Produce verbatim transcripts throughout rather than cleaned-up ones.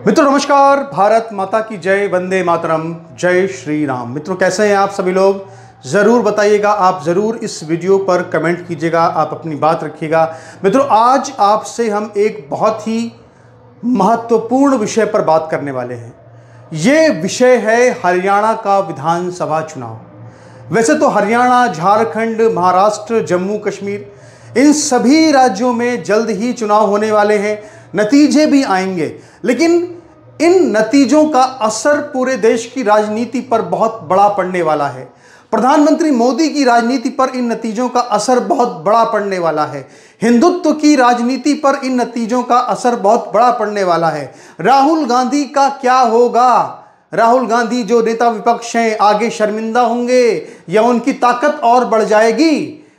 मित्रों नमस्कार, भारत माता की जय, वंदे मातरम, जय श्री राम। मित्रों कैसे हैं आप सभी लोग, ज़रूर बताइएगा। आप ज़रूर इस वीडियो पर कमेंट कीजिएगा, आप अपनी बात रखिएगा। मित्रों आज आपसे हम एक बहुत ही महत्वपूर्ण विषय पर बात करने वाले हैं। ये विषय है हरियाणा का विधानसभा चुनाव। वैसे तो हरियाणा, झारखंड, महाराष्ट्र, जम्मू कश्मीर, इन सभी राज्यों में जल्द ही चुनाव होने वाले हैं, नतीजे भी आएंगे। लेकिन इन नतीजों का असर पूरे देश की राजनीति पर बहुत बड़ा पड़ने वाला है। प्रधानमंत्री मोदी की राजनीति पर इन नतीजों का असर बहुत बड़ा पड़ने वाला है। हिंदुत्व की राजनीति पर इन नतीजों का असर बहुत बड़ा पड़ने वाला है। राहुल गांधी का क्या होगा? राहुल गांधी जो नेता विपक्ष हैं, आगे शर्मिंदा होंगे या उनकी ताकत और बढ़ जाएगी?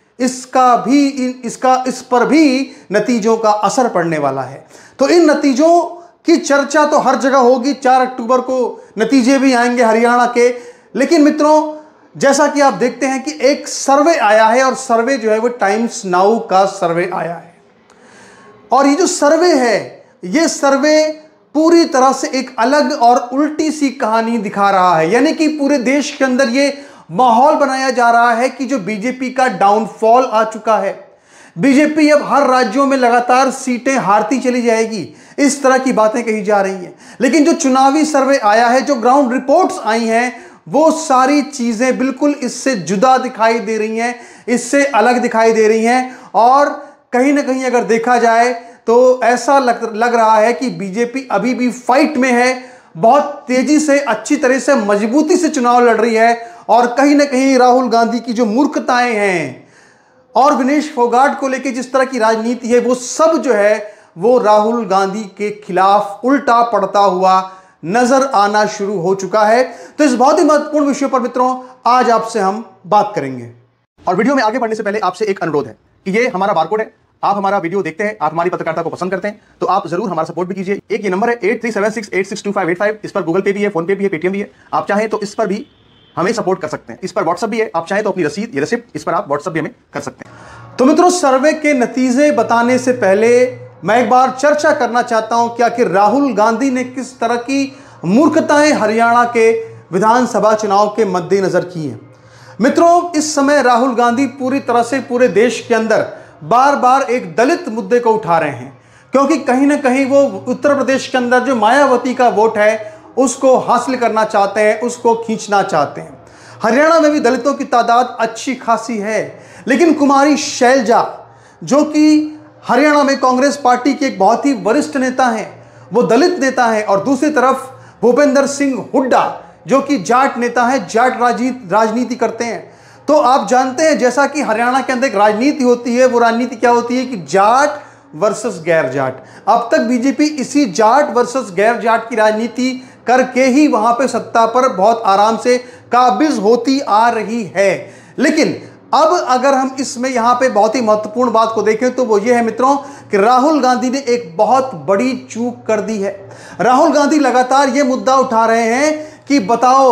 इसका भी इसका इस पर भी नतीजों का असर पड़ने वाला है। तो इन नतीजों की चर्चा तो हर जगह होगी। चार अक्टूबर को नतीजे भी आएंगे हरियाणा के। लेकिन मित्रों जैसा कि आप देखते हैं कि एक सर्वे आया है, और सर्वे जो है वो टाइम्स नाउ का सर्वे आया है। और ये जो सर्वे है, ये सर्वे पूरी तरह से एक अलग और उल्टी सी कहानी दिखा रहा है। यानी कि पूरे देश के अंदर ये माहौल बनाया जा रहा है कि जो बीजेपी का डाउनफॉल आ चुका है, बीजेपी अब हर राज्यों में लगातार सीटें हारती चली जाएगी, इस तरह की बातें कही जा रही हैं। लेकिन जो चुनावी सर्वे आया है, जो ग्राउंड रिपोर्ट्स आई हैं, वो सारी चीजें बिल्कुल इससे जुदा दिखाई दे रही हैं, इससे अलग दिखाई दे रही हैं। और कहीं ना कहीं अगर देखा जाए तो ऐसा लग लग रहा है कि बीजेपी अभी भी फाइट में है, बहुत तेजी से, अच्छी तरह से, मजबूती से चुनाव लड़ रही है। और कहीं ना कहीं राहुल गांधी की जो मूर्खताएं हैं और विनेश फोगाट को लेकर जिस तरह की राजनीति है, वो सब जो है वो राहुल गांधी के खिलाफ उल्टा पड़ता हुआ नजर आना शुरू हो चुका है। तो इस बहुत ही महत्वपूर्ण विषय पर मित्रों आज आपसे हम बात करेंगे। और वीडियो में आगे बढ़ने से पहले आपसे एक अनुरोध है कि ये हमारा बारकोड है, आप हमारा वीडियो देखते हैं, आप हमारी पत्रकारिता को पसंद करते हैं, तो आप जरूर हमारा सपोर्ट भी कीजिए। एक ये नंबर है eight three seven six eight six two five eight five. इस पर गूगल पे भी है, फोन पे भी है, पेटीएम भी है। आप चाहें तो इस पर भी हमें सपोर्ट कर सकते हैं। इस पर व्हाट्सएप भी है, आप चाहें तो अपनी रसीद, ये रिसिप्ट, इस पर आप व्हाट्सएप भी हमें कर सकते हैं। तो मित्रों सर्वे के नतीजे बताने से पहले मैं एक बार चर्चा करना चाहता हूं कि आखिर राहुल गांधी ने किस तरह की मूर्खताएं हरियाणा के विधानसभा चुनाव के मद्देनजर की हैं। मित्रों इस समय राहुल गांधी पूरी तरह से पूरे देश के अंदर बार बार एक दलित मुद्दे को उठा रहे हैं, क्योंकि कहीं ना कहीं वो उत्तर प्रदेश के अंदर जो मायावती का वोट है उसको हासिल करना चाहते हैं, उसको खींचना चाहते हैं। हरियाणा में भी दलितों की तादाद अच्छी खासी है, लेकिन कुमारी शैलजा जो कि हरियाणा में कांग्रेस पार्टी के एक बहुत ही वरिष्ठ नेता हैं, वो दलित नेता हैं। और दूसरी तरफ भूपेंद्र सिंह हुड्डा जो कि जाट नेता है, जाट राजनीति राजनीति करते हैं। तो आप जानते हैं जैसा कि हरियाणा के अंदर एक राजनीति होती है, वो राजनीति क्या होती है कि जाट वर्सेस गैर जाट। अब तक बीजेपी इसी जाट वर्सेस गैर जाट की राजनीति करके ही वहां पे सत्ता पर बहुत आराम से काबिज होती आ रही है। लेकिन अब अगर हम इसमें यहां पे बहुत ही महत्वपूर्ण बात को देखें तो वो ये है मित्रों कि राहुल गांधी ने एक बहुत बड़ी चूक कर दी है। राहुल गांधी लगातार ये मुद्दा उठा रहे हैं कि बताओ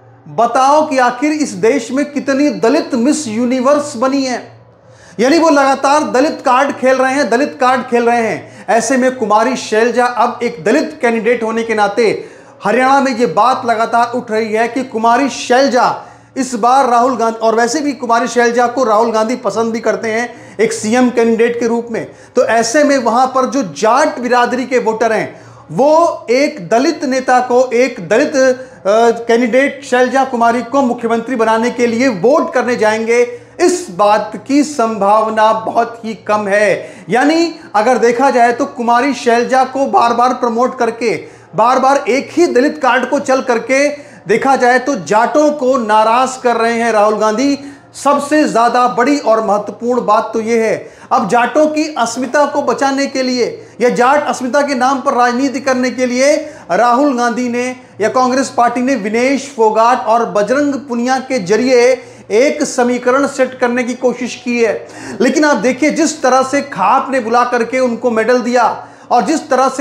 बताओ कि आखिर इस देश में कितनी दलित मिस यूनिवर्स बनी है। यानी वो लगातार दलित कार्ड खेल रहे हैं, दलित कार्ड खेल रहे हैं। ऐसे में कुमारी शैलजा अब एक दलित कैंडिडेट होने के नाते हरियाणा में ये बात लगातार उठ रही है कि कुमारी शैलजा इस बार राहुल गांधी, और वैसे भी कुमारी शैलजा को राहुल गांधी पसंद भी करते हैं एक सीएम कैंडिडेट के रूप में। तो ऐसे में वहां पर जो जाट बिरादरी के वोटर हैं वो एक दलित नेता को, एक दलित कैंडिडेट शैलजा कुमारी को मुख्यमंत्री बनाने के लिए वोट करने जाएंगे, इस बात की संभावना बहुत ही कम है। यानी अगर देखा जाए तो कुमारी शैलजा को बार बार प्रमोट करके, बार बार एक ही दलित कार्ड को चल करके देखा जाए तो जाटों को नाराज कर रहे हैं राहुल गांधी। सबसे ज्यादा बड़ी और महत्वपूर्ण बात तो यह है, अब जाटों की अस्मिता को बचाने के लिए या जाट अस्मिता के नाम पर राजनीति करने के लिए राहुल गांधी ने या कांग्रेस पार्टी ने विनेश फोगाट और बजरंग पुनिया के जरिए एक समीकरण सेट करने की कोशिश की है। लेकिन आप देखिए जिस तरह से खाप ने बुला करके उनको मेडल दिया और जिस तरह से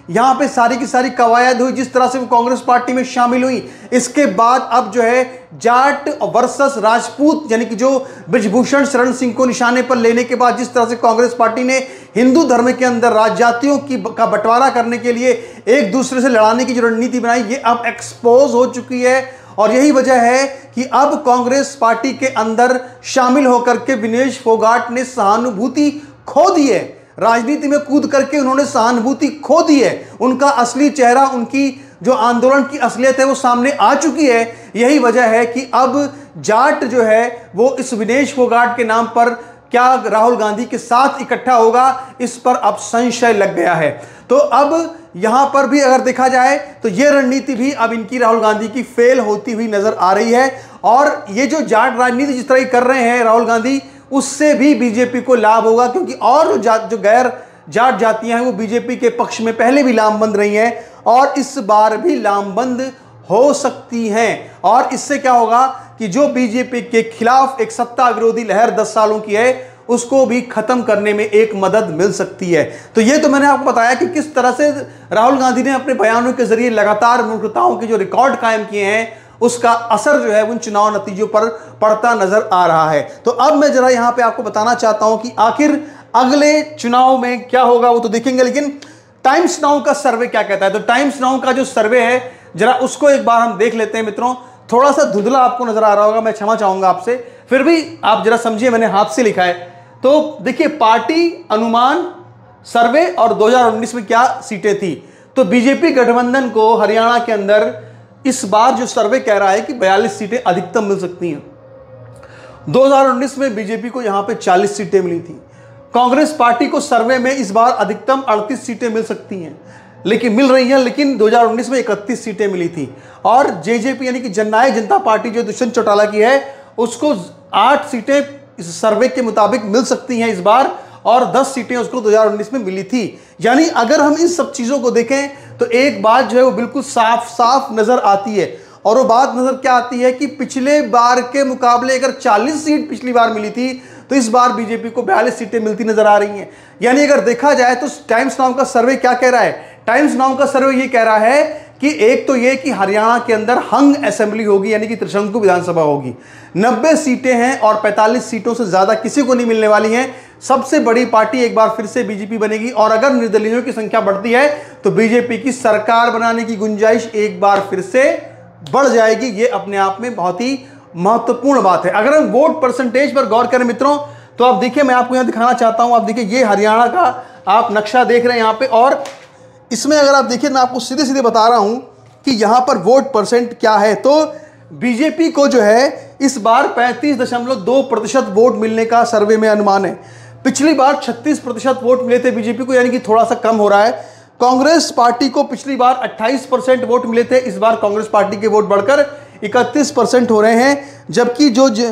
यहाँ पे सारी की सारी कवायद हुई, जिस तरह से वो कांग्रेस पार्टी में शामिल हुई। इसके बाद अब जो है जाट वर्सेस राजपूत यानी कि जो ब्रिजभूषण शरण सिंह को निशाने पर लेने के बाद जिस तरह से कांग्रेस पार्टी ने हिंदू धर्म के अंदर राजजातियों की का बंटवारा करने के लिए एक दूसरे से लड़ाने की जो रणनीति बनाई, ये अब एक्सपोज हो चुकी है। और यही वजह है कि अब कांग्रेस पार्टी के अंदर शामिल होकर के विनेश फोगाट ने सहानुभूति खो दी है। राजनीति में कूद करके उन्होंने सहानुभूति खो दी है। उनका असली चेहरा, उनकी जो आंदोलन की असलियत है वो सामने आ चुकी है। यही वजह है कि अब जाट जो है वो इस विनेश फोगाट के नाम पर क्या राहुल गांधी के साथ इकट्ठा होगा, इस पर अब संशय लग गया है। तो अब यहां पर भी अगर देखा जाए तो यह रणनीति भी अब इनकी राहुल गांधी की फेल होती हुई नजर आ रही है। और ये जो जाट राजनीति जिस तरह कर रहे हैं राहुल गांधी, उससे भी बीजेपी को लाभ होगा, क्योंकि और जो जो गैर जाट जातियां हैं वो बीजेपी के पक्ष में पहले भी लामबंद रही हैं और इस बार भी लामबंद हो सकती हैं। और इससे क्या होगा कि जो बीजेपी के खिलाफ एक सत्ता विरोधी लहर दस सालों की है उसको भी खत्म करने में एक मदद मिल सकती है। तो ये तो मैंने आपको बताया कि किस तरह से राहुल गांधी ने अपने बयानों के जरिए लगातार मूर्खताओं के जो रिकॉर्ड कायम किए हैं उसका असर जो है उन चुनाव नतीजों पर पड़ता नजर आ रहा है। तो अब मैं जरा यहां पे आपको बताना चाहता हूं कि आखिर अगले चुनाव में क्या होगा वो तो देखेंगे, लेकिन टाइम्स नाउ का सर्वे क्या कहता है। तो टाइम्स नाउ का जो सर्वे है जरा उसको एक बार हम देख लेते हैं मित्रों। थोड़ा सा धुंधला आपको नजर आ रहा होगा, मैं क्षमा चाहूंगा आपसे, फिर भी आप जरा समझिए, मैंने हाथ से लिखा है। तो देखिए पार्टी अनुमान सर्वे और दो हज़ार उन्नीस में क्या सीटें थी। तो बीजेपी गठबंधन को हरियाणा के अंदर इस बार जो सर्वे कह रहा है कि बयालीस सीटें अधिकतम मिल सकती हैं। दो हज़ार उन्नीस में बीजेपी को यहां पे चालीस सीटें मिली थी। कांग्रेस पार्टी को सर्वे में इस बार अधिकतम अड़तीस सीटें मिल सकती हैं, लेकिन मिल रही हैं, लेकिन दो हज़ार उन्नीस में इकतीस सीटें मिली थी। और जेजेपी यानी कि जननायक जनता पार्टी जो दुष्यंत चौटाला की है उसको आठ सीटें इस सर्वे के मुताबिक मिल सकती हैं इस बार, और दस सीटें उसको दो हज़ार उन्नीस में मिली थी। यानी अगर हम इन सब चीज़ों को देखें तो एक बात जो है वो बिल्कुल साफ साफ नज़र आती है, और वो बात नज़र क्या आती है कि पिछले बार के मुकाबले अगर चालीस सीट पिछली बार मिली थी तो इस बार बीजेपी को बयालीस सीटें मिलती नजर आ रही हैं। यानी अगर देखा जाए तो टाइम्स नाउ का सर्वे क्या कह रहा है, टाइम्स नाउ का सर्वे ये कह रहा है कि एक तो ये कि हरियाणा के अंदर हंग असेंबली होगी यानी कि त्रिशंकु विधानसभा होगी, नब्बे सीटें हैं और पैंतालीस सीटों से ज्यादा किसी को नहीं मिलने वाली हैं। सबसे बड़ी पार्टी एक बार फिर से बीजेपी बनेगी, और अगर निर्दलीयों की संख्या बढ़ती है तो बीजेपी की सरकार बनाने की गुंजाइश एक बार फिर से बढ़ जाएगी। ये अपने आप में बहुत ही महत्वपूर्ण बात है। अगर हम वोट परसेंटेज पर गौर करें मित्रों तो आप देखिए, मैं आपको यहां दिखाना चाहता हूं, आप देखिए ये हरियाणा का आप नक्शा देख रहे हैं यहां पे, और इसमें अगर आप देखिए मैं आपको सीधे सीधे बता रहा हूं कि यहां पर वोट परसेंट क्या है। तो बीजेपी को जो है इस बार पैंतीस दशमलव दो प्रतिशत वोट मिलने का सर्वे में अनुमान है। पिछली बार छत्तीस प्रतिशत वोट मिले थे बीजेपी को, यानी कि थोड़ा सा कम हो रहा है। कांग्रेस पार्टी को पिछली बार अट्ठाईस परसेंट वोट मिले थे, इस बार कांग्रेस पार्टी के वोट बढ़कर इकतीस परसेंट हो रहे हैं। जबकि जो ज,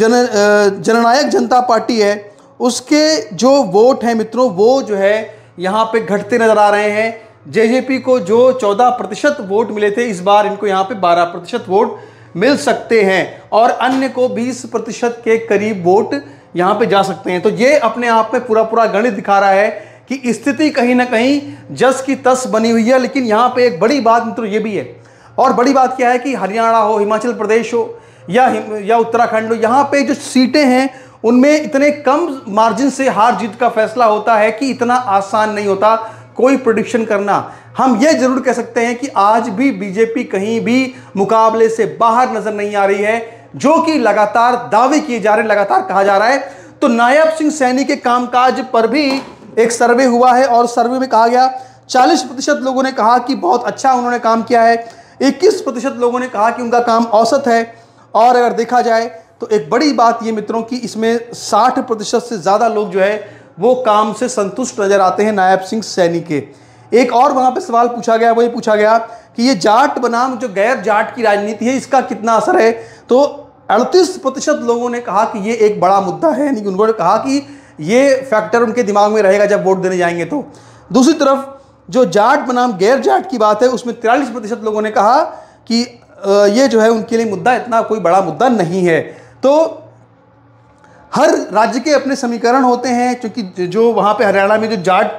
जन जननायक जनता पार्टी है उसके जो वोट हैं मित्रों वो जो है यहाँ पे घटते नजर आ रहे हैं। जेजेपी को जो चौदह प्रतिशत वोट मिले थे इस बार इनको यहाँ पे बारह प्रतिशत वोट मिल सकते हैं, और अन्य को बीस प्रतिशत के करीब वोट यहाँ पे जा सकते हैं। तो ये अपने आप में पूरा पूरा गणित दिखा रहा है कि स्थिति कहीं ना कहीं जस की तस बनी हुई है। लेकिन यहाँ पे एक बड़ी बात मित्रों ये भी है, और बड़ी बात क्या है कि हरियाणा हो, हिमाचल प्रदेश हो या या उत्तराखंड हो, यहाँ पे जो सीटें हैं उनमें इतने कम मार्जिन से हार जीत का फैसला होता है कि इतना आसान नहीं होता कोई प्रेडिक्शन करना। हम ये जरूर कह सकते हैं कि आज भी बीजेपी कहीं भी मुकाबले से बाहर नजर नहीं आ रही है, जो कि लगातार दावे किए जा रहे हैं, लगातार कहा जा रहा है। तो नायब सिंह सैनी के कामकाज पर भी एक सर्वे हुआ है, और सर्वे में कहा गया चालीस प्रतिशत लोगों ने कहा कि बहुत अच्छा उन्होंने काम किया है, इक्कीस प्रतिशत लोगों ने कहा कि उनका काम औसत है, और अगर देखा जाए तो एक बड़ी बात ये मित्रों की इसमें साठ प्रतिशत से ज़्यादा लोग जो है वो काम से संतुष्ट नजर आते हैं नायब सिंह सैनी के। एक और वहाँ पे सवाल पूछा गया, वही पूछा गया कि ये जाट बनाम जो गैर जाट की राजनीति है इसका कितना असर है। तो अड़तीस प्रतिशत लोगों ने कहा कि ये एक बड़ा मुद्दा है, यानी कि उन्होंने कहा कि ये फैक्टर उनके दिमाग में रहेगा जब वोट देने जाएंगे। तो दूसरी तरफ जो जाट बनाम गैर जाट की बात है उसमें तिरालीस प्रतिशत लोगों ने कहा कि ये जो है उनके लिए मुद्दा इतना कोई बड़ा मुद्दा नहीं है। तो हर राज्य के अपने समीकरण होते हैं, क्योंकि जो वहाँ पे हरियाणा में जो जाट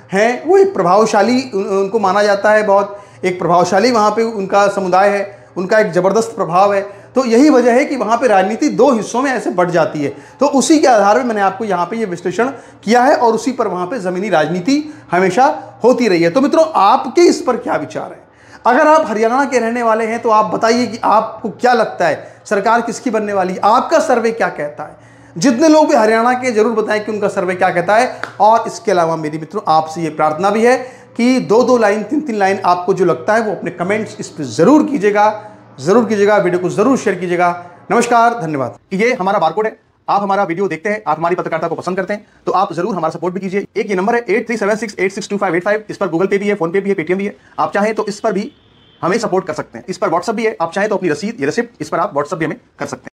हैं वो एक प्रभावशाली उन, उनको माना जाता है, बहुत एक प्रभावशाली वहाँ पे उनका समुदाय है, उनका एक ज़बरदस्त प्रभाव है। तो यही वजह है कि वहाँ पे राजनीति दो हिस्सों में ऐसे बढ़ जाती है। तो उसी के आधार में मैंने आपको यहाँ पे ये विश्लेषण किया है और उसी पर वहाँ पे ज़मीनी राजनीति हमेशा होती रही है। तो मित्रों, आपके इस पर क्या विचार है? अगर आप हरियाणा के रहने वाले हैं तो आप बताइए कि आपको क्या लगता है सरकार किसकी बनने वाली है? आपका सर्वे क्या कहता है? जितने लोग भी हरियाणा के जरूर बताएं कि उनका सर्वे क्या कहता है। और इसके अलावा मेरी मित्रों आपसे ये प्रार्थना भी है कि दो दो लाइन तीन तीन लाइन आपको जो लगता है वो अपने कमेंट्स इस पर जरूर कीजिएगा, जरूर कीजिएगा, वीडियो को जरूर शेयर कीजिएगा। नमस्कार, धन्यवाद। ये हमारा बारकोड है, आप हमारा वीडियो देखते हैं, आप हमारी पत्रकारिता को पसंद करते हैं तो आप जरूर हमारा सपोर्ट भी कीजिए। एक ये नंबर है eight three seven six eight six two five eight five, इस पर गूगल पे भी है, फोन पे भी है, पेटीएम भी है। आप चाहें तो इस पर भी हमें सपोर्ट कर सकते हैं। इस पर व्हाट्सएप भी है, आप चाहें तो अपनी रसीद, ये रिसिप्ट, इस पर आप व्हाट्सएप भी हमें कर सकते हैं।